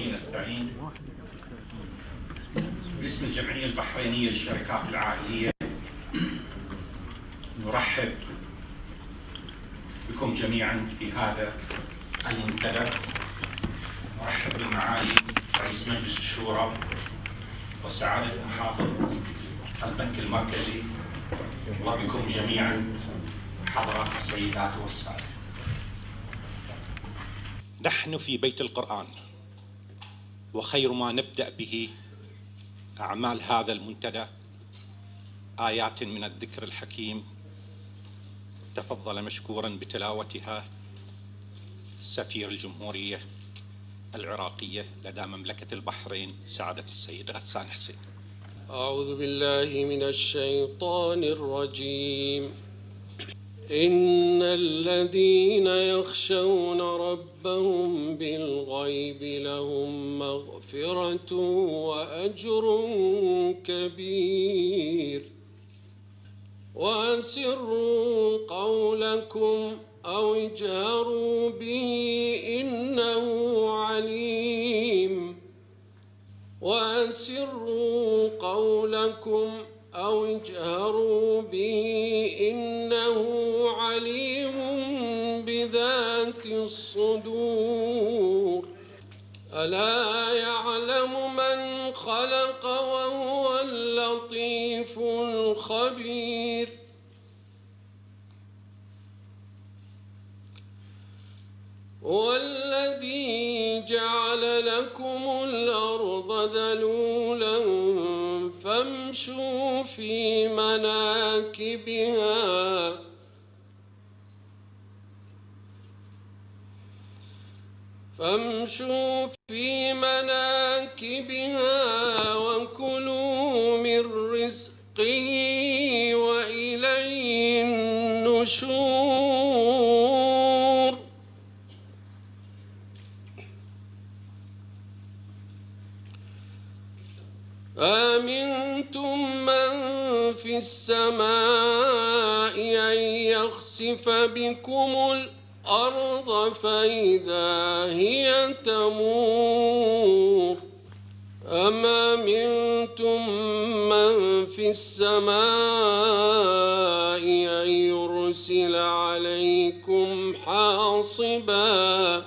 وبه نستعين. باسم الجمعية البحرينية للشركات العائلية نرحب بكم جميعا في هذا المنتدى. نرحب بمعالي رئيس مجلس الشورى وسعادة محافظ البنك المركزي وبكم جميعا حضرات السيدات والسادة. نحن في بيت القرآن، وخير ما نبدأ به أعمال هذا المنتدى آيات من الذكر الحكيم تفضل مشكورا بتلاوتها سفير الجمهورية العراقية لدى مملكة البحرين سعادة السيد غسان حسين. أعوذ بالله من الشيطان الرجيم. إن الذين يخشون ربهم بالغيب لهم مغفرة وأجر كبير. وأسروا قولكم أو اجهروا به إنه عليم. وأسروا قولكم أو اجهروا به إنه عليم بذات الصدور. ألا يعلم من خلق وهو اللطيف الخبير. والذي جعل لكم الأرض ذلولا فامشوا في مناكبها وكلوا من رزقه وإليه النشور. آمنتم من في السماء أن يخسف بكم الأرض فإذا هي تمور. أم أمنتم من في السماء أن يرسل عليكم حاصبا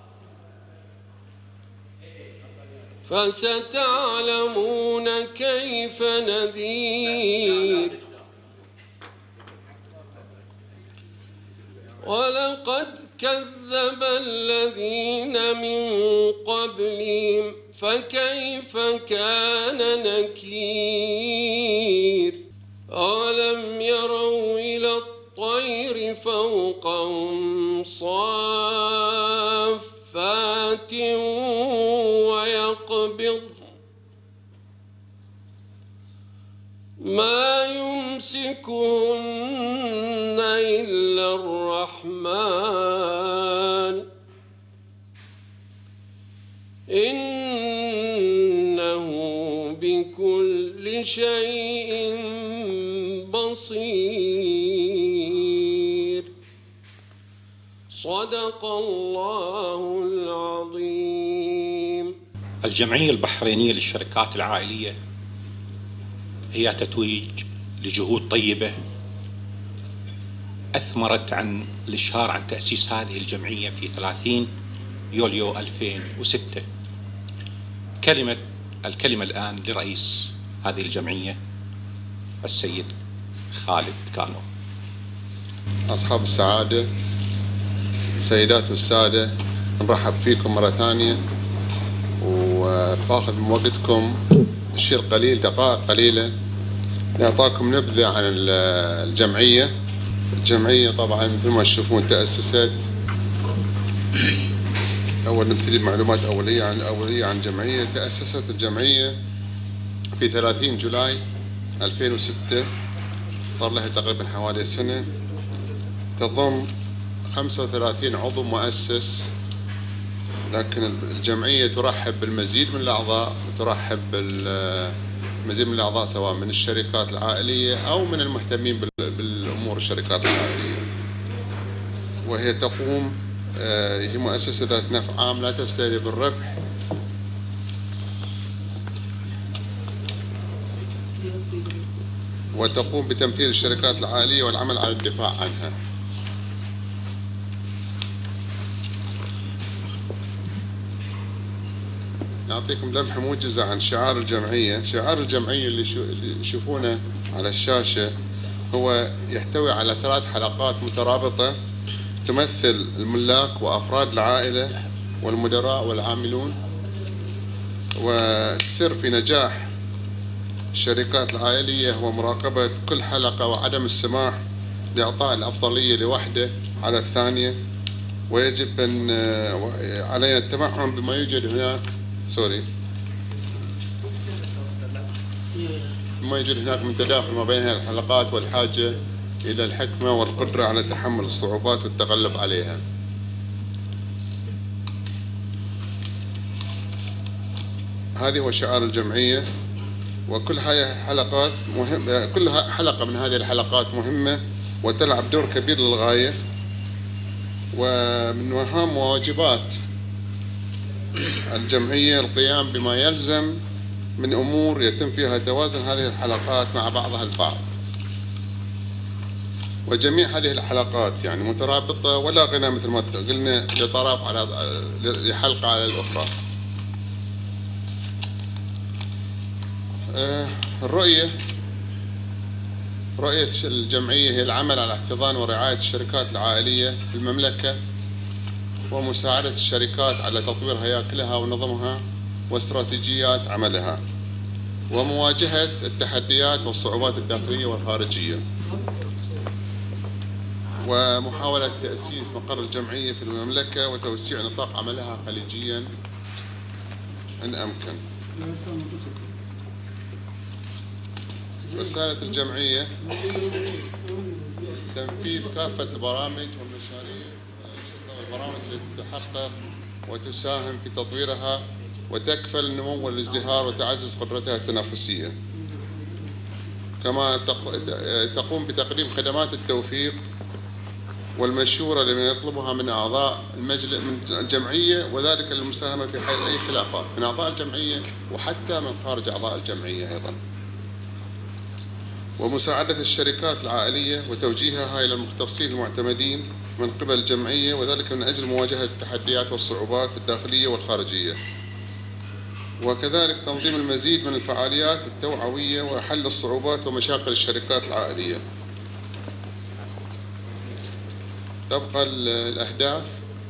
فستعلمون كيف نذير. ولقد كذب الذين من قبلهم فكيف كان نكير. أولم يروا إلى الطير فوقهم صافات ويقبض ما يمسكهن إلا الرحمن إنه بكل شيء بصير. صدق الله العظيم. الجمعية البحرينية للشركات العائلية هي تتويج لجهود طيبة أثمرت عن الإشهار عن تأسيس هذه الجمعية في 30 يوليو 2006. الكلمة الآن لرئيس هذه الجمعية السيد خالد كانو. أصحاب السعادة، السيدات والسادة، نرحب فيكم مرة ثانية وباخذ من وقتكم الشيء القليل دقائق قليلة لأعطاكم نبذة عن الجمعية. الجمعية طبعا مثل ما تشوفون تأسست، أول نبتدي بمعلومات أولية عن الجمعية. تأسست الجمعية في 30 جولاي 2006، صار لها تقريبا حوالي سنة. تضم 35 عضو مؤسس، لكن الجمعية ترحب بالمزيد من الأعضاء وترحب بالمزيد من الأعضاء سواء من الشركات العائلية أو من المهتمين بالأمور الشركات العائلية. وهي تقوم هي مؤسسة ذات نفع عام لا تستهدف الربح، وتقوم بتمثيل الشركات العائلية والعمل على الدفاع عنها. نعطيكم لمحة موجزة عن شعار الجمعية. شعار الجمعية اللي تشوفونه على الشاشة هو يحتوي على 3 حلقات مترابطة تمثل الملاك وأفراد العائلة والمدراء والعاملون. والسر في نجاح الشركات العائلية هو مراقبة كل حلقة وعدم السماح بإعطاء الأفضلية لوحدة على الثانية، ويجب أن علينا التمعن بما يوجد هناك بما يوجد هناك من تداخل ما بين هذه الحلقات والحاجة إلى الحكمة والقدرة على تحمل الصعوبات والتغلب عليها. هذه هو شعار الجمعية، وكل حلقات مهمة، كل حلقة من هذه الحلقات مهمة وتلعب دور كبير للغاية. ومن مهام وواجبات الجمعية القيام بما يلزم من أمور يتم فيها توازن هذه الحلقات مع بعضها البعض. وجميع هذه الحلقات يعني مترابطة ولا غنى مثل ما قلنا لطرف على لحلقة على الأخرى. رؤية الجمعية هي العمل على احتضان ورعاية الشركات العائلية في المملكة، ومساعدة الشركات على تطوير هياكلها ونظمها واستراتيجيات عملها، ومواجهة التحديات والصعوبات الداخلية والخارجية، ومحاولة تأسيس مقر الجمعية في المملكة وتوسيع نطاق عملها خليجيا إن أمكن. رسالة الجمعية: تنفيذ كافة البرامج والمشاريع والبرامج التي تحقق وتساهم في تطويرها وتكفل النمو والازدهار وتعزز قدرتها التنافسية، كما تقوم بتقديم خدمات التوفيق والمشورة لمن يطلبها من أعضاء من الجمعية، وذلك للمساهمة في حل أي خلافات من أعضاء الجمعية وحتى من خارج أعضاء الجمعية أيضا، ومساعدة الشركات العائلية وتوجيهها إلى المختصين المعتمدين من قبل الجمعية، وذلك من أجل مواجهة التحديات والصعوبات الداخلية والخارجية، وكذلك تنظيم المزيد من الفعاليات التوعوية وحل الصعوبات ومشاكل الشركات العائلية. تبقى الأهداف: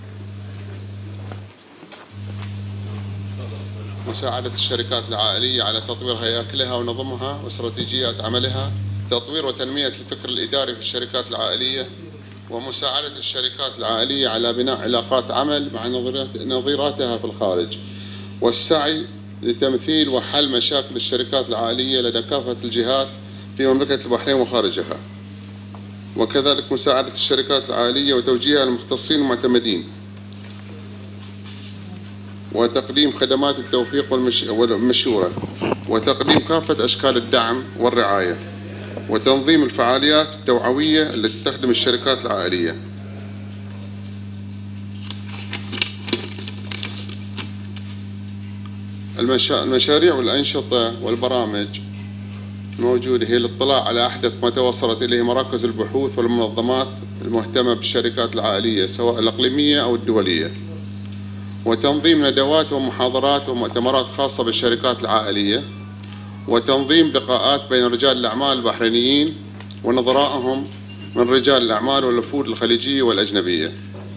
مساعدة الشركات العائلية على تطوير هياكلها ونظمها واستراتيجيات عملها، تطوير وتنمية الفكر الإداري في الشركات العائلية، ومساعدة الشركات العائلية على بناء علاقات عمل مع نظيراتها في الخارج، والسعي لتمثيل وحل مشاكل الشركات العائلية لدى كافة الجهات في مملكة البحرين وخارجها، وكذلك مساعدة الشركات العائلية وتوجيهها للمختصين المعتمدين، وتقديم خدمات التوفيق والمشورة، وتقديم كافة أشكال الدعم والرعاية، وتنظيم الفعاليات التوعوية التي تخدم الشركات العائلية. المشاريع والأنشطة والبرامج الموجودة هي الاطلاع على أحدث ما توصلت إليه مراكز البحوث والمنظمات المهتمة بالشركات العائلية سواء الإقليمية أو الدولية، وتنظيم ندوات ومحاضرات ومؤتمرات خاصة بالشركات العائلية، وتنظيم لقاءات بين رجال الأعمال البحرينيين ونظرائهم من رجال الأعمال والوفود الخليجية والأجنبية،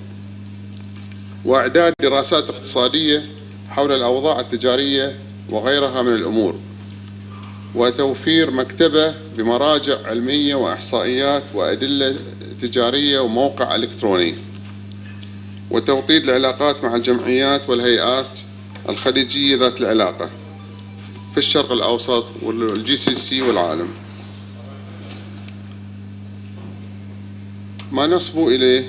وإعداد دراسات اقتصادية حول الأوضاع التجارية وغيرها من الأمور، وتوفير مكتبة بمراجع علمية وإحصائيات وأدلة تجارية وموقع إلكتروني، وتوطيد العلاقات مع الجمعيات والهيئات الخليجية ذات العلاقة في الشرق الأوسط والGCC والعالم. ما نصبو إليه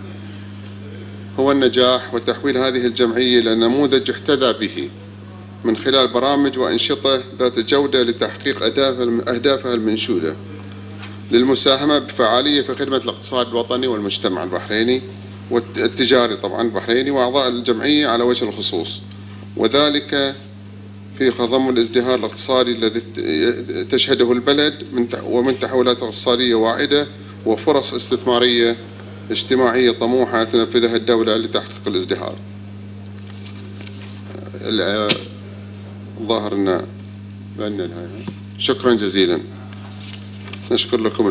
هو النجاح وتحويل هذه الجمعية إلى نموذج يحتذى به من خلال برامج وأنشطة ذات جودة لتحقيق أهدافها المنشودة، للمساهمة بفعالية في خدمة الاقتصاد الوطني والمجتمع البحريني والتجاري طبعا البحريني وأعضاء الجمعية على وجه الخصوص، وذلك في خضم الازدهار الاقتصادي الذي تشهده البلد ومن تحولات اقتصادية واعدة وفرص استثمارية اجتماعية طموحة تنفذها الدولة لتحقيق الازدهار. ظاهر أن شكرا جزيلا. نشكر لكم.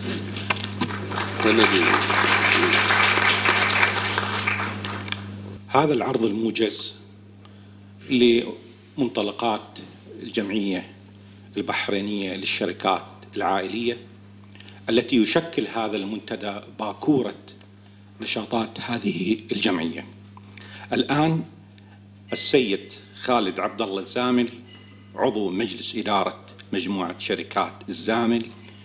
هذا العرض الموجز لمنطلقات الجمعية البحرينية للشركات العائلية التي يشكل هذا المنتدى باكورة نشاطات هذه الجمعية. الآن السيد خالد عبد الله الزامل عضو مجلس إدارة مجموعة شركات الزامل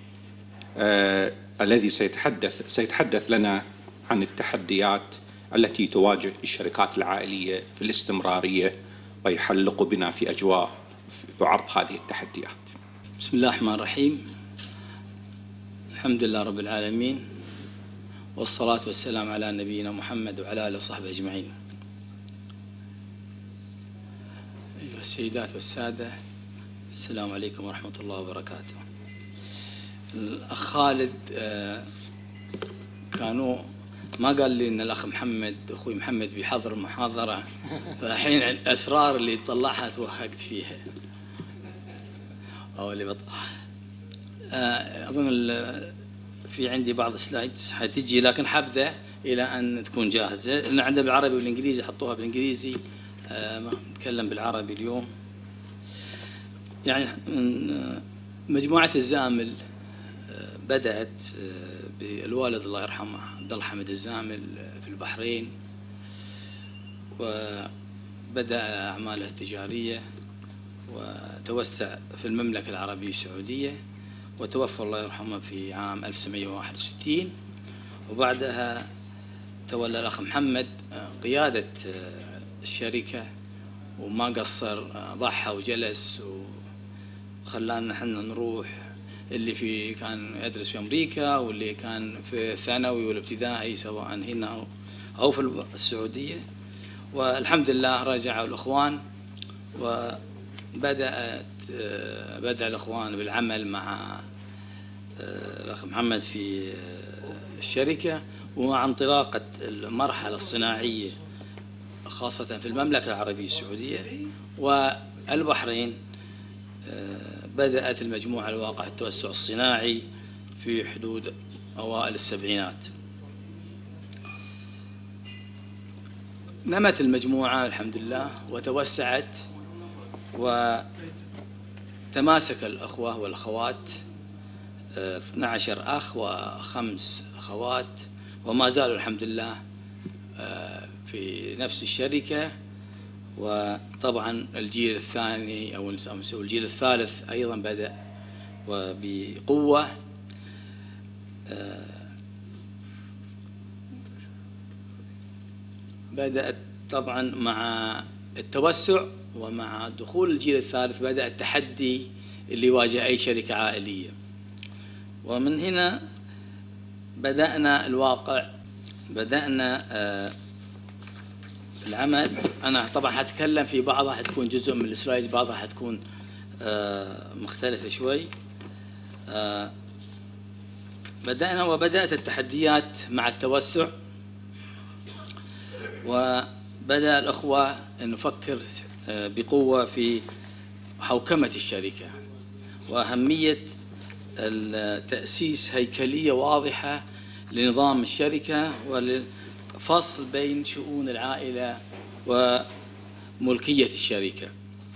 الذي سيتحدث لنا عن التحديات التي تواجه الشركات العائلية في الاستمرارية ويحلق بنا في أجواء في عرض هذه التحديات. بسم الله الرحمن الرحيم. الحمد لله رب العالمين، والصلاة والسلام على نبينا محمد وعلى آله وصحبه أجمعين. أيها السيدات والسادة، السلام عليكم ورحمة الله وبركاته. الأخ خالد كانوا ما قال لي إن الأخ محمد أخوي محمد بيحضر محاضرة، فالحين الأسرار اللي طلعها توهقت فيها أو اللي أظن في عندي بعض السلايدز حتجي، لكن حبدأ إلى أن تكون جاهزة، لأن عندنا بالعربي والإنجليزي حطوها بالإنجليزي، نتكلم بالعربي اليوم. يعني مجموعة الزامل بدأت بالوالد الله يرحمه عبد الله حمد الزامل في البحرين، وبدأ أعماله التجارية وتوسع في المملكة العربية السعودية، وتوفى الله يرحمه في عام 1961. وبعدها تولى الأخ محمد قيادة الشركة، وما قصر، ضحى وجلس وخلانا نحن نروح، اللي كان يدرس في أمريكا واللي كان في الثانوي والابتدائي سواء هنا أو في السعودية. والحمد لله رجعوا الأخوان، وبدأ الأخوان بالعمل مع الأخ محمد في الشركة، ومع انطلاقة المرحلة الصناعية خاصة في المملكة العربية السعودية والبحرين، بدأت المجموعة الواقع التوسع الصناعي في حدود أوائل السبعينات. نمت المجموعة الحمد لله وتوسعت، وتماسك الأخوة والأخوات 12 أخ و5 أخوات، وما زالوا الحمد لله في نفس الشركة. وطبعا الجيل الثاني أو الجيل الثالث أيضا بدأ وبقوة. بدأت طبعا مع التوسع ومع دخول الجيل الثالث بدأ التحدي اللي يواجه أي شركة عائلية، ومن هنا بدأنا الواقع، بدأنا العمل. أنا طبعا حتكلم في بعضها، حتكون جزء من السلايدز، بعضها حتكون مختلفة شوي. وبدأت التحديات مع التوسع، وبدأ الأخوة أن نفكر بقوة في حوكمة الشركة وأهمية تأسيس هيكلية واضحة لنظام الشركة والفصل بين شؤون العائلة وملكية الشركة.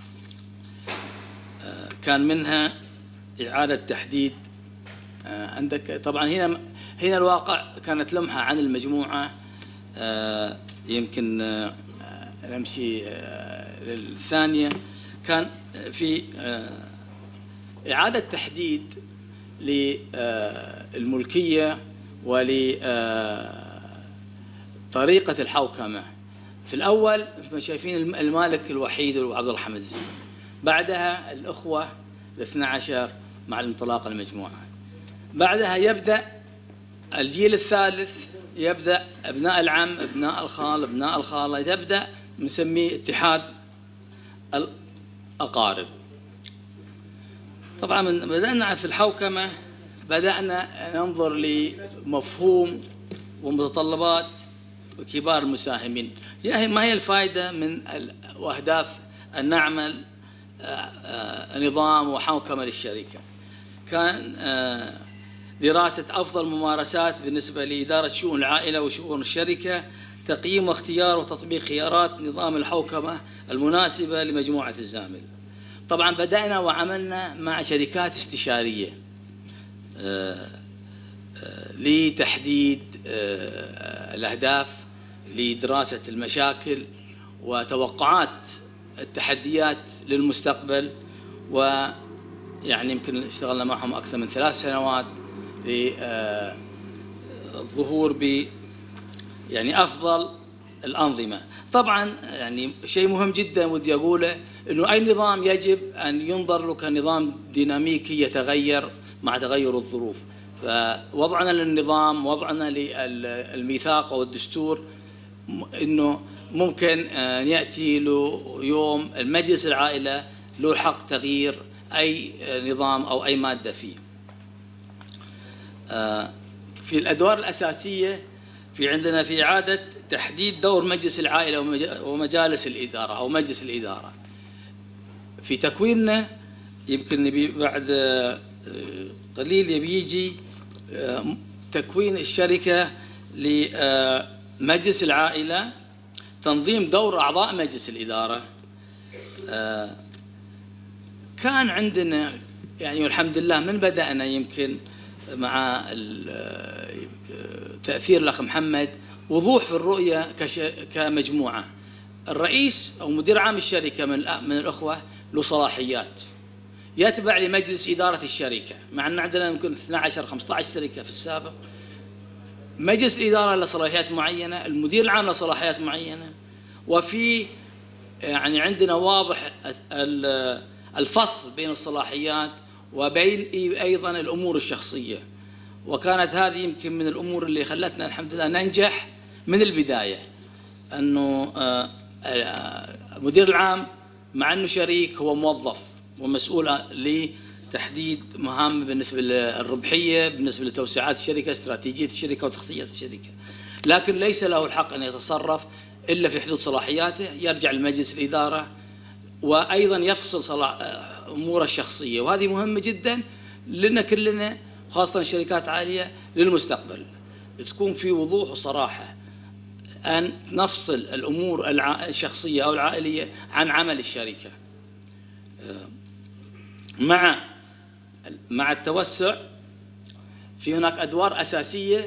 كان منها إعادة تحديد. عندك طبعا هنا الواقع كانت لمحة عن المجموعة. يمكن نمشي للثانية. كان في إعادة تحديد للملكية ولطريقة الحوكمة. في الأول شايفين المالك الوحيد هو عبد الله حمد الزامل، بعدها الأخوة 12 مع الانطلاق المجموعة، بعدها يبدأ الجيل الثالث، يبدأ أبناء العم، أبناء الخال، أبناء الخالة، يبدأ نسميه اتحاد أقارب. طبعا من بدأنا في الحوكمة بدأنا ننظر لمفهوم ومتطلبات وكبار المساهمين. ما هي الفائدة من وأهداف أن نعمل نظام وحوكمة للشركة؟ كان دراسة أفضل ممارسات بالنسبة لإدارة شؤون العائلة وشؤون الشركة، تقييم واختيار وتطبيق خيارات نظام الحوكمة المناسبة لمجموعة الزامل. طبعا بدأنا وعملنا مع شركات استشارية لتحديد الأهداف، لدراسة المشاكل وتوقعات التحديات للمستقبل. ويعني يمكن اشتغلنا معهم أكثر من 3 سنوات للظهور ب يعني أفضل الأنظمة. طبعا يعني شيء مهم جدا ودي أقوله، أنه أي نظام يجب أن ينظر له كنظام ديناميكي يتغير مع تغير الظروف. فوضعنا للنظام، وضعنا للميثاق والدستور، أنه ممكن يأتي له يوم المجلس العائلة له حق تغيير أي نظام أو أي مادة فيه. في الأدوار الأساسية عندنا في إعادة تحديد دور مجلس العائلة ومجالس الإدارة أو مجلس الإدارة. في تكويننا يمكن بعد قليل يجي تكوين الشركة لمجلس العائلة، تنظيم دور أعضاء مجلس الإدارة. كان عندنا يعني والحمد لله من بدأنا يمكن مع تأثير الأخ محمد وضوح في الرؤية كمجموعة. الرئيس أو مدير عام الشركة من الأخوة له صلاحيات، يتبع لمجلس إدارة الشركة، مع أن عندنا يمكن 12-15 شركة في السابق. مجلس الإدارة له صلاحيات معينة، المدير العام له صلاحيات معينة، وفي يعني عندنا واضح الفصل بين الصلاحيات وبين أيضا الأمور الشخصية. وكانت هذه يمكن من الأمور اللي خلتنا الحمد لله ننجح من البداية، أنه المدير العام مع أنه شريك هو موظف ومسؤول لتحديد مهام بالنسبة للربحية، بالنسبة لتوسعات الشركة، استراتيجية الشركة وتغطية الشركة، لكن ليس له الحق أن يتصرف إلا في حدود صلاحياته. يرجع لمجلس الإدارة وأيضا يفصل أموره الشخصية، وهذه مهمة جدا لنا كلنا، خاصة الشركات عالية للمستقبل، تكون في وضوح وصراحة أن نفصل الأمور الشخصية أو العائلية عن عمل الشركة. مع التوسع في هناك أدوار أساسية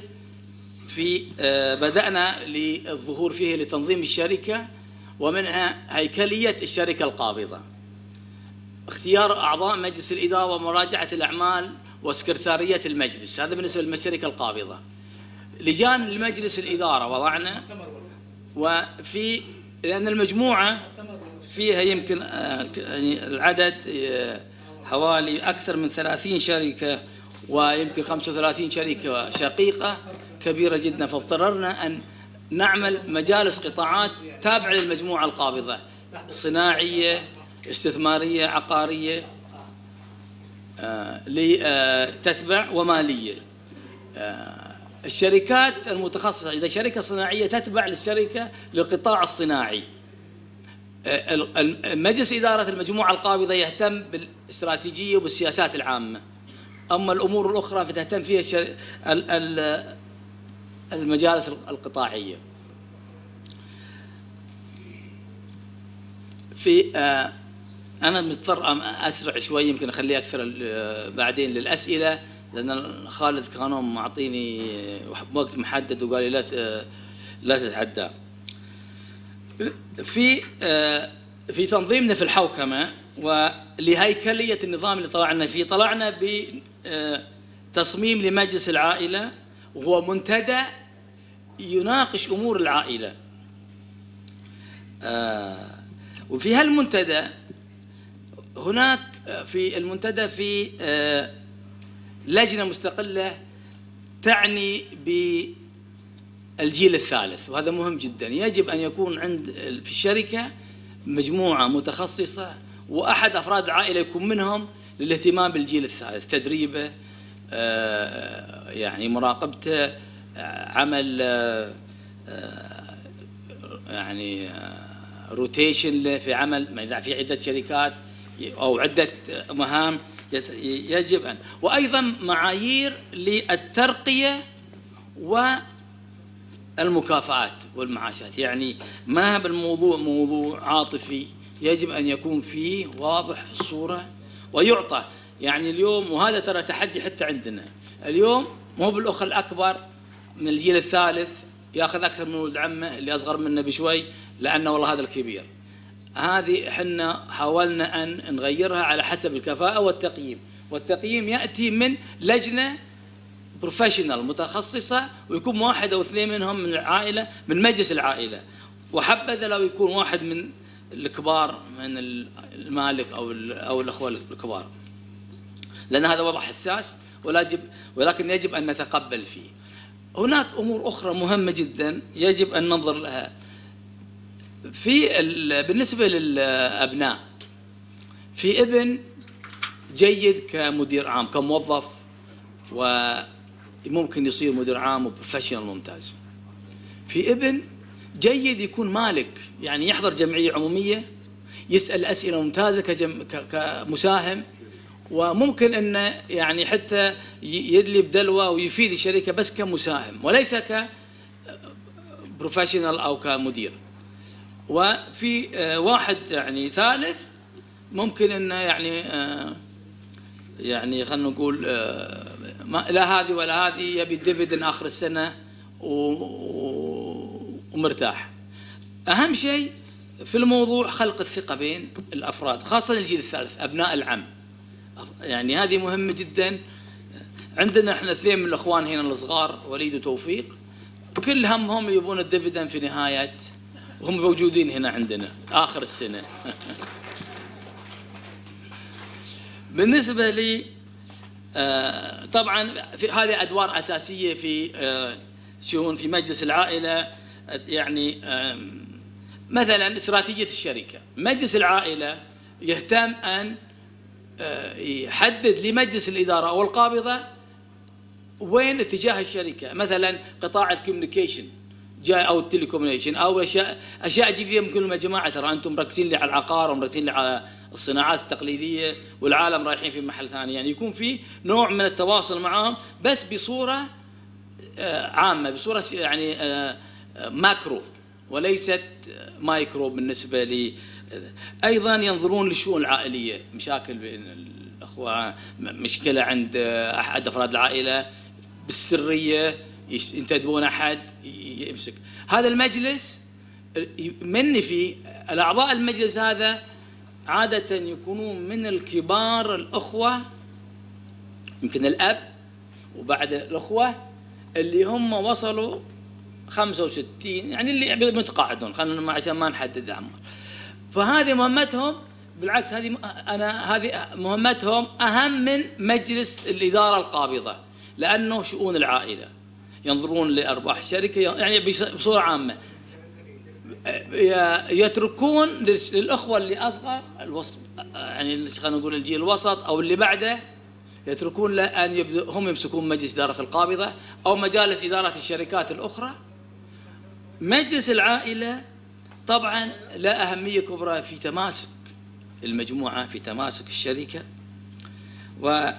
بدأنا للظهور فيه لتنظيم الشركة، ومنها هيكلية الشركة القابضة، اختيار أعضاء مجلس الإدارة ومراجعة الأعمال وسكرتارية المجلس. هذا بالنسبة للشركة القابضة. لجان لمجلس الإدارة وضعنا، وفي لأن المجموعة فيها يمكن العدد حوالي أكثر من 30 شركة، ويمكن 35 شركة شقيقة كبيرة جدا، فاضطررنا أن نعمل مجالس قطاعات تابعة للمجموعة القابضة، صناعية، استثمارية، عقارية، لتتبع، ومالية. الشركات المتخصصة، إذا شركة صناعية تتبع للشركة للقطاع الصناعي. مجلس إدارة المجموعة القابضة يهتم بالاستراتيجية وبالسياسات العامة، أما الأمور الأخرى فتهتم فيها المجالس القطاعية. أنا مضطر أسرع شوي، يمكن أخليه أكثر بعدين للأسئلة، لأن خالد كانوا معطيني وقت محدد وقال لي لا تتعدى. في تنظيمنا في الحوكمة ولهيكلية النظام اللي طلعنا فيه، طلعنا بتصميم لمجلس العائلة، وهو منتدى يناقش أمور العائلة. وفي هالمنتدى هناك في المنتدى في لجنة مستقلة تعني بالجيل الثالث، وهذا مهم جدا. يجب أن يكون في الشركة مجموعة متخصصة وأحد أفراد العائلة يكون منهم للاهتمام بالجيل الثالث، تدريبه، يعني مراقبته، عمل يعني روتيشن في عمل إذا في عدة شركات أو عدة مهام يجب أن، وأيضا معايير للترقية والمكافآت والمعاشات. يعني ما بالموضوع موضوع عاطفي، يجب أن يكون فيه واضح في الصورة ويعطى. يعني اليوم، وهذا ترى تحدي حتى عندنا اليوم، مو بالأخ الأكبر من الجيل الثالث ياخذ أكثر من ولد عمه اللي أصغر منه بشوي، لأنه والله هذا الكبير. هذه احنا حاولنا أن نغيرها على حسب الكفاءة والتقييم، والتقييم يأتي من لجنة بروفيشنال متخصصة، ويكون واحد أو اثنين منهم من العائلة، من مجلس العائلة، وحبذا لو يكون واحد من الكبار، من المالك أو الأخوة الكبار، لأن هذا وضع حساس ولكن يجب أن نتقبل فيه. هناك أمور أخرى مهمة جدا يجب أن ننظر لها بالنسبة للأبناء. في ابن جيد كمدير عام كموظف، وممكن يصير مدير عام وبروفيشنال ممتاز. في ابن جيد يكون مالك، يعني يحضر جمعية عمومية، يسأل أسئلة ممتازة كمساهم، وممكن أنه يعني حتى يدلي بدلوة ويفيد الشركة بس كمساهم وليس كبروفيشنال أو كمدير. وفي واحد يعني ثالث ممكن أنه يعني خلينا نقول لا هذه ولا هذه، يبي ديفيدن آخر السنة ومرتاح. أهم شيء في الموضوع خلق الثقة بين الأفراد، خاصة الجيل الثالث أبناء العم. يعني هذه مهمة جدا. عندنا احنا اثنين من الأخوان هنا الصغار، وليد وتوفيق، كل همهم يبون الديفيدن في نهاية، وهم موجودين هنا عندنا آخر السنة. بالنسبة لي طبعا في هذه أدوار أساسية في شؤون في مجلس العائلة. يعني مثلا استراتيجية الشركة، مجلس العائلة يهتم أن يحدد لمجلس الإدارة أو القابضة وين اتجاه الشركة. مثلا قطاع الكوميونيكيشن جاي أو التليكوميونيكيشن أو أشياء جديدة. ممكن لهم يا جماعة ترى أنتم مركزين لي على العقار ومركزين لي على الصناعات التقليدية والعالم رايحين في محل ثاني. يعني يكون في نوع من التواصل معهم بس بصورة عامة، بصورة يعني ماكرو وليست مايكرو. بالنسبة لي أيضا ينظرون للشؤون العائلية، مشاكل بين الأخوة، مشكلة عند أحد أفراد العائلة بالسرية، ينتدبون أحد يمسك هذا المجلس. مني في الأعضاء المجلس هذا عادة يكونون من الكبار الأخوة، يمكن الأب وبعد الأخوة اللي هم وصلوا 65، يعني اللي متقاعدون، خلينا عشان ما نحدد أعمار. فهذه مهمتهم، بالعكس هذه مهمتهم أهم من مجلس الإدارة القابضة، لأنه شؤون العائلة ينظرون لأرباح الشركة. يعني بصورة عامة يتركون للأخوة اللي أصغر الوسط، يعني خلينا نقول الجيل الوسط أو اللي بعده، يتركون له أن هم يمسكون مجلس إدارة القابضة أو مجالس إدارة الشركات الأخرى. مجلس العائلة طبعا لا أهمية كبرى في تماسك المجموعة، في تماسك الشركة، وهذا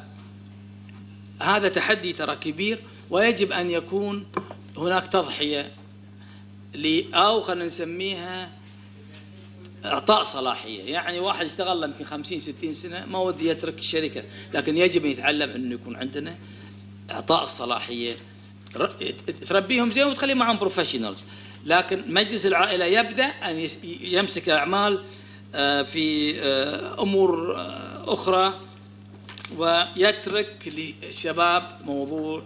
تحدي ترى كبير، ويجب أن يكون هناك تضحية أو خلينا نسميها إعطاء صلاحية. يعني واحد اشتغل له يمكن 50-60 سنة ما ودي يترك الشركة، لكن يجب أن يتعلم أنه يكون عندنا إعطاء الصلاحية، تربيهم زين وتخليهم معهم بروفيشنالز. لكن مجلس العائلة يبدأ أن يمسك أعمال في أمور أخرى، ويترك للشباب موضوع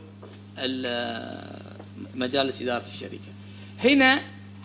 مجالس إدارة الشركة. هنا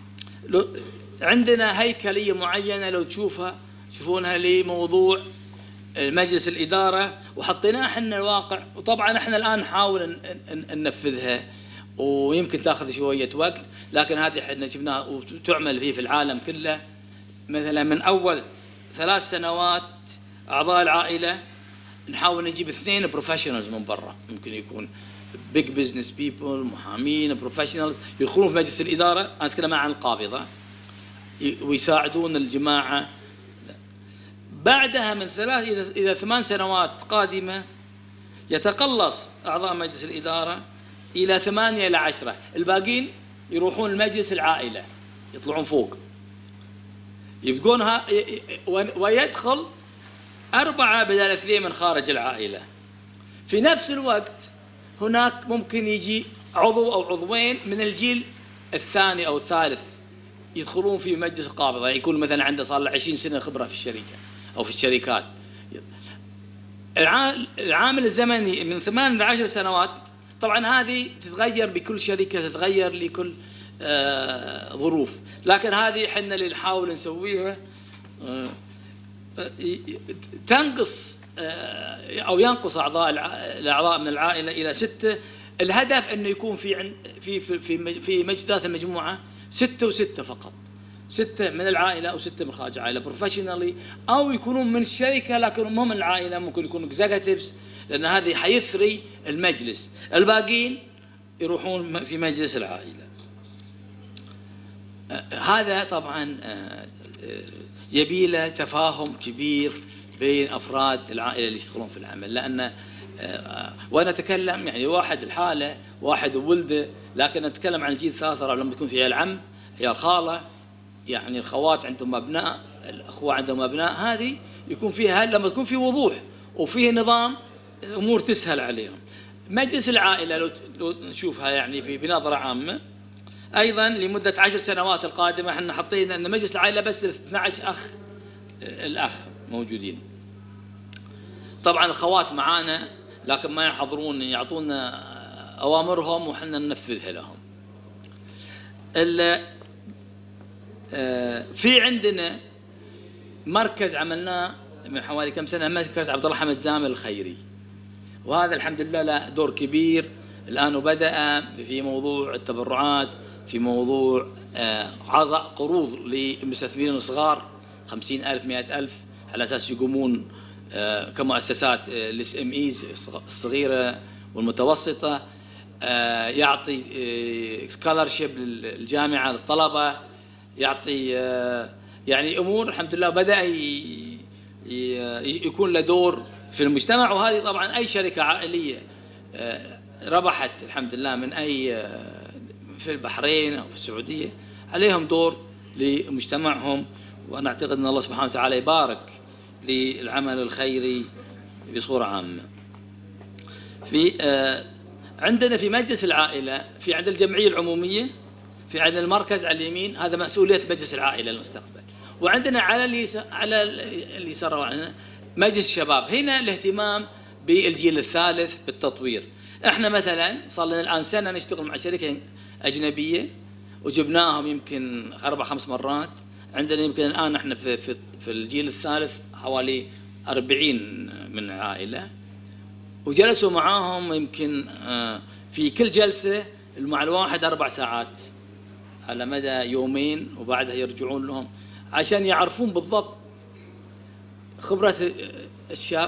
عندنا هيكلية معينة لو تشوفونها لموضوع مجلس الإدارة، وحطيناها احنا الواقع، وطبعا احنا الآن نحاول ننفذها، ويمكن تاخذ شوية وقت، لكن هذه احنا شفناها وتعمل فيه في العالم كله. مثلا من أول 3 سنوات أعضاء العائلة نحاول نجيب 2 بروفيشنالز من برا، ممكن يكون بيج بزنس بيبل، محامين بروفيشنالز يدخلون في مجلس الإدارة. أنا أتكلم عن القابضة ويساعدون الجماعة. بعدها من 3 إلى 8 سنوات قادمة يتقلص أعضاء مجلس الإدارة إلى 8 إلى 10، الباقين يروحون المجلس العائلة يطلعون فوق يبقونها، ويدخل 4 بدل 2 من خارج العائلة. في نفس الوقت هناك ممكن يجي عضو أو عضوين من الجيل الثاني أو الثالث يدخلون في مجلس القابضة، يكون مثلا عنده صار له 20 سنة خبرة في الشركة أو في الشركات. العامل الزمني من 8 إلى 10 سنوات. طبعا هذه تتغير بكل شركة، تتغير لكل ظروف، لكن هذه احنا اللي نحاول نسويها. تنقص أو ينقص الأعضاء من العائلة إلى 6. الهدف أنه يكون في مجلسات المجموعة 6 و6 فقط، 6 من العائلة أو 6 من خارج العائلة بروفيشنالي، أو يكونون من الشركة لكن مو من العائلة، ممكن يكونوا اكزيكتيفز، لأن هذه حيثري المجلس. الباقين يروحون في مجلس العائلة. هذا طبعا يبي له تفاهم كبير بين أفراد العائلة اللي يشتغلون في العمل، لأن وأنا أتكلم يعني واحد الحالة واحد وولده، لكن أتكلم عن الجيل الثالث لما تكون في عيال عم، عيال خالة، يعني الخوات عندهم أبناء، الأخوة عندهم أبناء، هذه يكون فيها لما تكون في وضوح وفيه نظام الأمور تسهل عليهم. مجلس العائلة لو نشوفها يعني بنظرة عامة أيضا لمدة 10 سنوات القادمة، احنا حطينا أن مجلس العائلة بس 12 أخ، الأخ موجودين. طبعا الخوات معانا لكن ما يحضرون، يعطونا أوامرهم وحنا ننفذها لهم. في عندنا مركز عملناه من حوالي كم سنة، مركز عبد الله حمد زامل الخيري، وهذا الحمد لله له دور كبير الآن، وبدأ في موضوع التبرعات، في موضوع عطاء قروض للمستثمرين الصغار 50,000 100,000 على أساس يقومون كمؤسسات الاس ام ايز الصغيرة والمتوسطة، يعطي سكولرشيب للجامعة للطلبة، يعطي يعني أمور الحمد لله بدأ يكون له دور في المجتمع. وهذه طبعا أي شركة عائلية ربحت الحمد لله من أي في البحرين أو في السعودية عليهم دور لمجتمعهم، وأنا أعتقد أن الله سبحانه وتعالى يبارك للعمل الخيري بصورة عامة. في عندنا في مجلس العائلة في عندنا الجمعية العمومية، في عندنا المركز على اليمين، هذا مسؤولية مجلس العائلة للمستقبل. وعندنا على اليسار مجلس الشباب، هنا الاهتمام بالجيل الثالث بالتطوير. احنا مثلا صار لنا الآن سنة نشتغل مع شركة أجنبية وجبناهم يمكن 4-5 مرات. عندنا يمكن الآن احنا في الجيل الثالث حوالي 40 من العائلة، وجلسوا معاهم يمكن في كل جلسة مع الواحد 4 ساعات على مدى يومين، وبعدها يرجعون لهم عشان يعرفون بالضبط خبرة الشاب،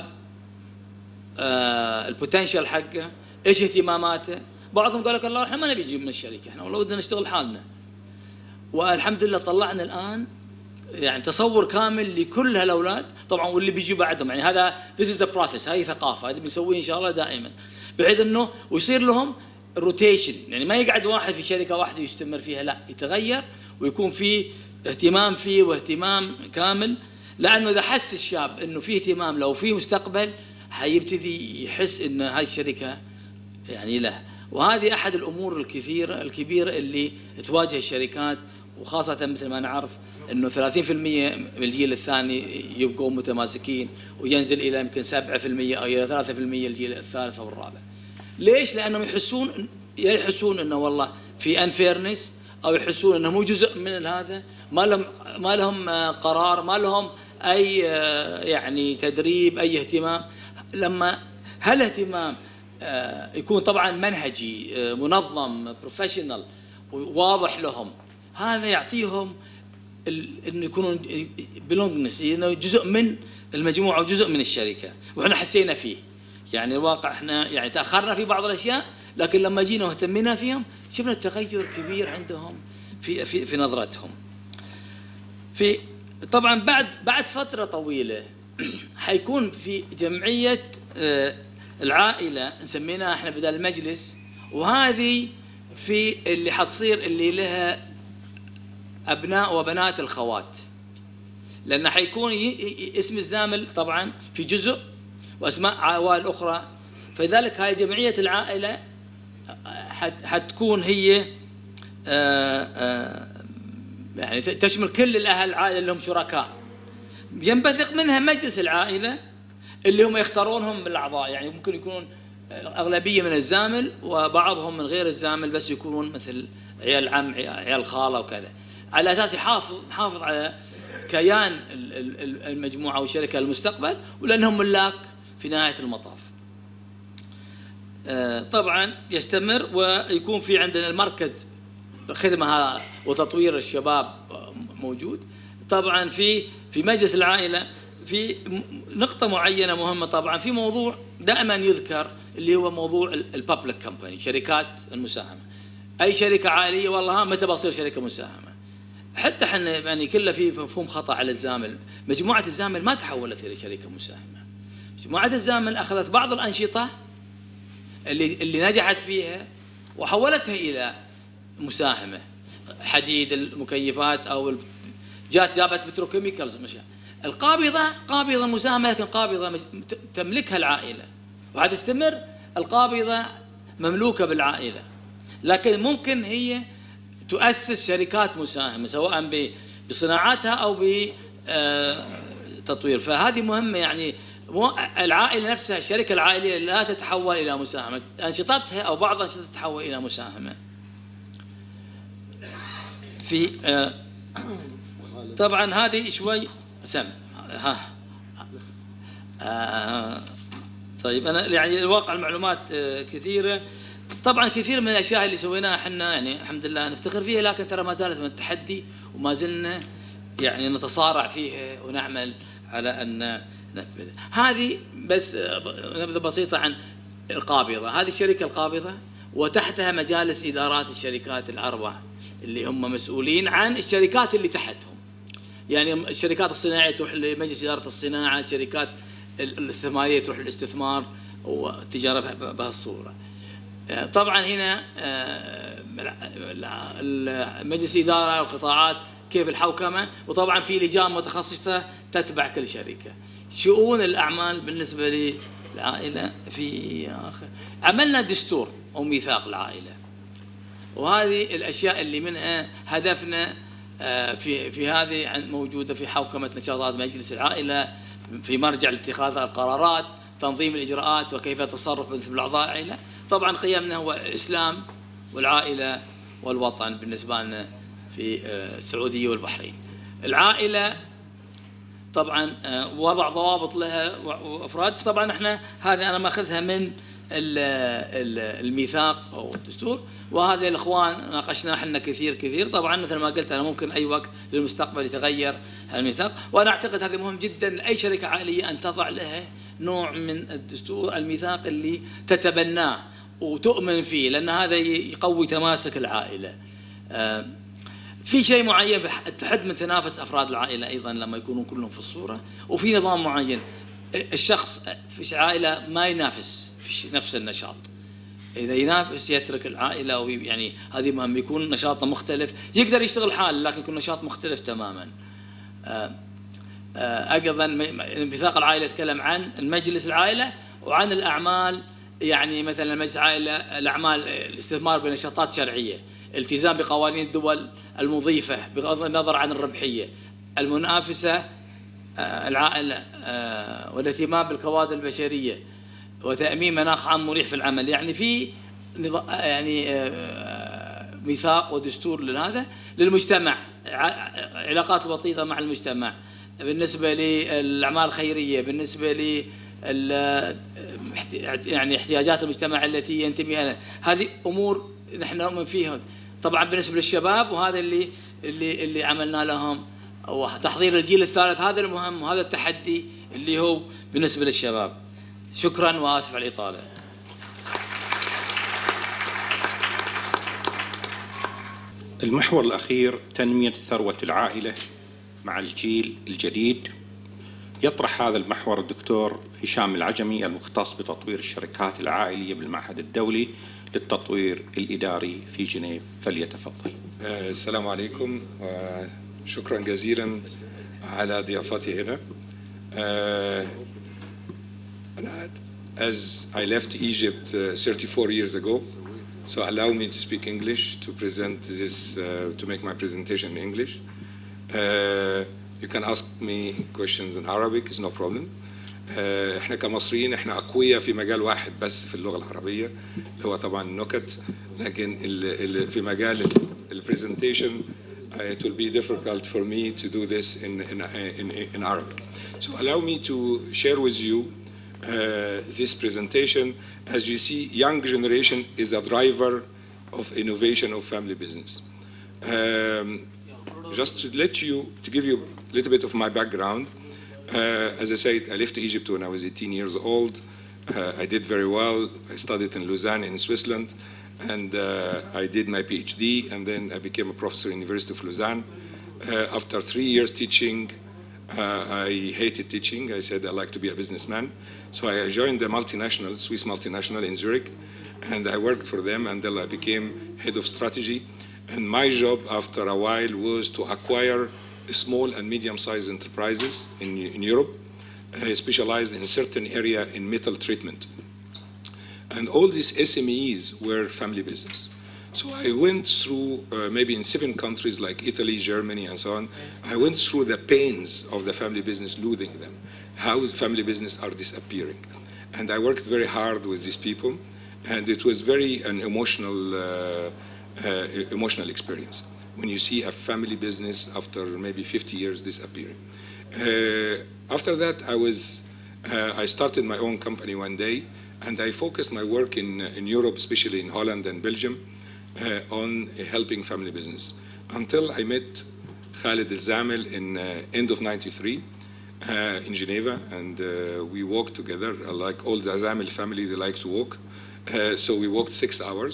البوتنشال حقه، ايش اهتماماته. بعضهم قال لك الله احنا ما نبي نجيب من الشركة، احنا والله ودنا نشتغل حالنا. والحمد لله طلعنا الآن يعني تصور كامل لكل هالأولاد طبعا، واللي بيجي بعدهم. يعني هذا this is the process، هاي ثقافة، هذا بنسويه إن شاء الله دائما، بحيث إنه ويصير لهم روتيشن، يعني ما يقعد واحد في شركة واحدة ويستمر فيها، لا يتغير ويكون في اهتمام فيه واهتمام كامل. لأنه إذا حس الشاب إنه فيه اهتمام لو فيه مستقبل، حيبتدي يحس إن هاي الشركة يعني له. وهذه أحد الأمور الكبيرة اللي تواجه الشركات، وخاصة مثل ما نعرف إنه 30% من الجيل الثاني يبقوا متماسكين، وينزل إلى يمكن 7% أو إلى 3% الجيل الثالث أو الرابع. ليش؟ لأنهم يحسون إنه والله في انفيرنس، أو يحسون إنه مو جزء من هذا، ما لهم قرار، ما لهم أي يعني تدريب، أي اهتمام. لما هالاهتمام يكون طبعا منهجي منظم بروفيشنال وواضح لهم، هذا يعطيهم انه يكونون بلونجنس، انه جزء من المجموعه وجزء من الشركه، واحنا حسينا فيه. يعني الواقع احنا يعني تاخرنا في بعض الاشياء، لكن لما جينا واهتمينا فيهم شفنا تغير كبير عندهم في نظرتهم. طبعا بعد فتره طويله حيكون في جمعيه العائله نسميناها احنا بدل المجلس، وهذه في اللي حتصير اللي لها ابناء وبنات الخوات، لان حيكون اسم الزامل طبعا في جزء واسماء عوائل اخرى، فلذلك هاي جمعيه العائله حتكون هي يعني تشمل كل الاهل العائله اللي هم شركاء، ينبثق منها مجلس العائله اللي هم يختارونهم بالاعضاء، يعني ممكن يكونون اغلبيه من الزامل وبعضهم من غير الزامل، بس يكونون مثل عيال عم عيال خاله وكذا، على اساس يحافظ على كيان المجموعه والشركه للمستقبل، ولانهم ملاك في نهايه المطاف. طبعا يستمر ويكون في عندنا المركز الخدمه وتطوير الشباب موجود. طبعا في مجلس العائله في نقطه معينه مهمه، طبعا في موضوع دائما يذكر اللي هو موضوع الببليك كمباني، شركات المساهمه. اي شركه عائليه والله متى بصير شركه مساهمه؟ حتى احنا يعني كله في مفهوم خطا على الزامل، مجموعه الزامل ما تحولت الى شركه مساهمه. مجموعه الزامل اخذت بعض الانشطه اللي نجحت فيها وحولتها الى مساهمه، حديد المكيفات او جابت بتروكيميكالز، قابضه مساهمه، لكن قابضه تملكها العائله، وهتستمر القابضه مملوكه بالعائله، لكن ممكن هي تؤسس شركات مساهمه سواء بصناعاتها او بتطوير. فهذه مهمه، يعني العائله نفسها الشركه العائليه لا تتحول الى مساهمه، انشطتها او بعض انشطتها تتحول الى مساهمه. في طبعا هذه شوي طيب انا يعني الواقع المعلومات كثيره، طبعا كثير من الاشياء اللي سويناها احنا يعني الحمد لله نفتخر فيها، لكن ترى ما زالت من التحدي وما زلنا يعني نتصارع فيها ونعمل على ان ننفذ. هذه بس نبذه بسيطه عن القابضه، هذه الشركه القابضه وتحتها مجالس ادارات الشركات الاربع اللي هم مسؤولين عن الشركات اللي تحتهم، يعني الشركات الصناعيه تروح لمجلس اداره الصناعه، الشركات الاستثماريه تروح للاستثمار والتجاره بهالصوره. طبعا هنا مجلس اداره القطاعات كيف الحوكمه، وطبعا في لجان متخصصه تتبع كل شركه. شؤون الاعمال بالنسبه للعائله في عملنا دستور او ميثاق العائله، وهذه الاشياء اللي منها هدفنا في هذه موجوده في حوكمه نشاطات مجلس العائله، في مرجع لاتخاذ القرارات، تنظيم الاجراءات وكيف التصرف بالنسبه لاعضاء العائله. طبعا قيمنا هو الاسلام والعائله والوطن بالنسبه لنا في السعوديه والبحرين. العائله طبعا وضع ضوابط لها وافراد، طبعا احنا هذه انا ماخذها من الميثاق او الدستور، وهذا الاخوان ناقشناه احنا كثير. طبعا مثل ما قلت انا ممكن اي وقت للمستقبل يتغير الميثاق، وانا اعتقد هذا مهم جدا لاي شركه عائليه ان تضع لها نوع من الدستور الميثاق اللي تتبناه وتؤمن فيه، لان هذا يقوي تماسك العائله. في شيء معين تحد من تنافس افراد العائله ايضا لما يكونون كلهم في الصوره، وفي نظام معين الشخص في العائله ما ينافس في نفس النشاط، اذا ينافس يترك العائله، او يعني هذه مهم يكون نشاطه مختلف، يقدر يشتغل حال لكن يكون نشاط مختلف تماما. ايضا ميثاق العائله يتكلم عن المجلس العائله وعن الاعمال، يعني مثلا مجلس العائله الاعمال الاستثمار بنشاطات شرعيه، التزام بقوانين الدول المضيفه بغض النظر عن الربحيه، المنافسه العائله والاهتمام بالكوادر البشريه، وتأمين مناخ عام مريح في العمل. يعني في يعني ميثاق ودستور لهذا للمجتمع، علاقات وطيدة مع المجتمع بالنسبة للأعمال الخيرية، بالنسبة ل يعني احتياجات المجتمع التي ينتمي لها، هذه أمور نحن نؤمن فيها. طبعا بالنسبة للشباب، وهذا اللي عملنا لهم وتحضير الجيل الثالث، هذا المهم وهذا التحدي اللي هو بالنسبة للشباب. شكرا وآسف على الإطالة. المحور الأخير تنمية ثروة العائلة مع الجيل الجديد. يطرح هذا المحور الدكتور هشام العجمي المختص بتطوير الشركات العائلية بالمعهد الدولي للتطوير الإداري في جنيف، فليتفضل. السلام عليكم وشكرا جزيلا على ضيافتي هنا. As I left Egypt 34 years ago, so allow me to speak English to present this, to make my presentation in English. You can ask me questions in Arabic, it's no problem. احنا كمصريين احنا اقوياء في مجال واحد بس في اللغة العربية اللي هو طبعا النكت، لكن في مجال البرزنتيشن it will be difficult for me to do this in Arabic. So allow me to share with you this presentation. As you see, young generation is a driver of innovation of family business. Just to give you a little bit of my background, as I said, I left Egypt when I was 18 years old. I did very well. I studied in Lausanne in Switzerland, and I did my PhD, and then I became a professor at the University of Lausanne. After 3 years teaching, I hated teaching. I said I like to be a businessman. So I joined the multinational, Swiss multinational in Zurich, and I worked for them until I became head of strategy. And my job after a while was to acquire small and medium-sized enterprises in Europe, specialized in a certain area in metal treatment. And all these SMEs were family business. So I went through, maybe in 7 countries like Italy, Germany, and so on, I went through the pains of the family business, losing them, how family business are disappearing. And I worked very hard with these people, and it was very an emotional experience when you see a family business after maybe 50 years disappearing. After that, I started my own company one day, and I focused my work in Europe, especially in Holland and Belgium, on helping family business. Until I met Khaled Al-Zamel in end of '93 in Geneva, and we walked together. Like all the Zamel family, they like to walk. So we walked 6 hours.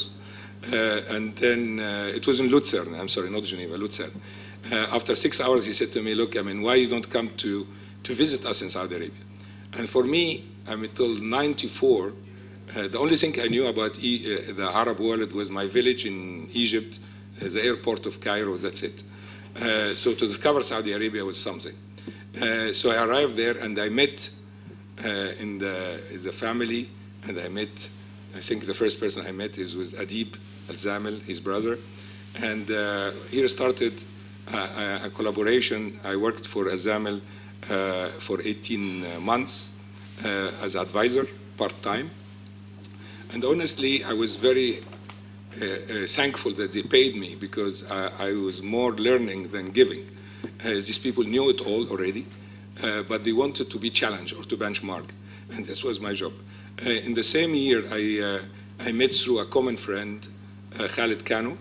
And then it was in Lucerne, I'm sorry, not Geneva, Lucerne. After 6 hours, he said to me, look, why you don't come to visit us in Saudi Arabia? And for me, until '94, the only thing I knew about the Arab world was my village in Egypt, the airport of Cairo, that's it. So to discover Saudi Arabia was something. So I arrived there and I met in the family, and I met, I think the first person I met was Adib Al-Zamel, his brother. And here started a collaboration. I worked for Al-Zamel for 18 months as advisor, part-time. And honestly, I was very thankful that they paid me, because I was more learning than giving. These people knew it all already, but they wanted to be challenged or to benchmark, and this was my job. In the same year, I met through a common friend, Khaled Kano,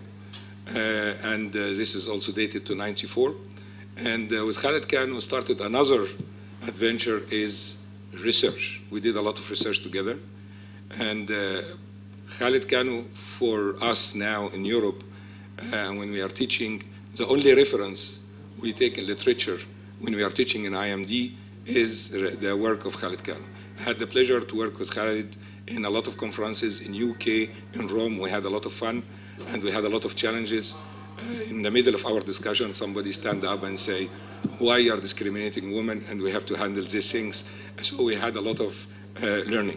and this is also dated to '94. And with Khaled Kano started another adventure, is research. We did a lot of research together. And Khaled Kano, for us now in Europe, when we are teaching, the only reference we take in literature when we are teaching in IMD is the work of Khaled Kano. I had the pleasure to work with Khaled in a lot of conferences in UK, in Rome. We had a lot of fun, and we had a lot of challenges. In the middle of our discussion, somebody stand up and say, why you are discriminating women, and we have to handle these things. So we had a lot of learning.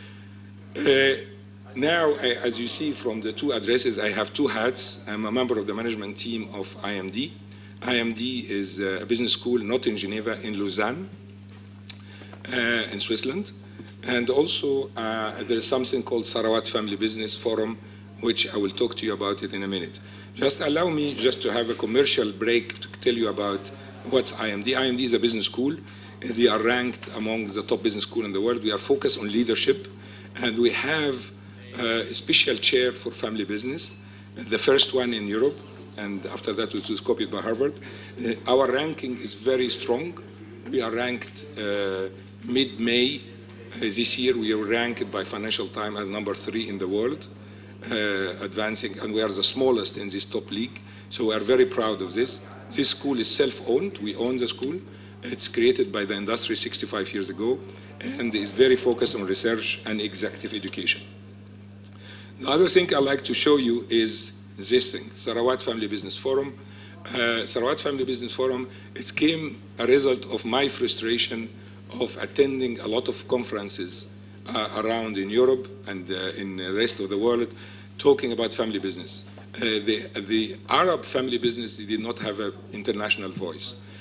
Now, as you see from the 2 addresses, I have 2 hats. I'm a member of the management team of IMD. IMD is a business school, not in Geneva, in Lausanne, in Switzerland. And also, there is something called Sarawat Family Business Forum, which I will talk to you about it in a minute. Just allow me just to have a commercial break to tell you about what's IMD. IMD is a business school. They are ranked among the top business schools in the world. We are focused on leadership, and we have a special chair for family business, the first one in Europe. and after that it was copied by Harvard. Our ranking is very strong. We are ranked mid-May. This year we were ranked by Financial Times as number 3 in the world, advancing, and we are the smallest in this top league. So we are very proud of this. This school is self-owned. We own the school. It's created by the industry 65 years ago, and is very focused on research and executive education. The other thing I'd like to show you is this thing, Sarawat Family Business Forum. Sarawat Family Business Forum, it came a result of my frustration of attending a lot of conferences around in Europe and in the rest of the world talking about family business. The Arab family business did not have an international voice.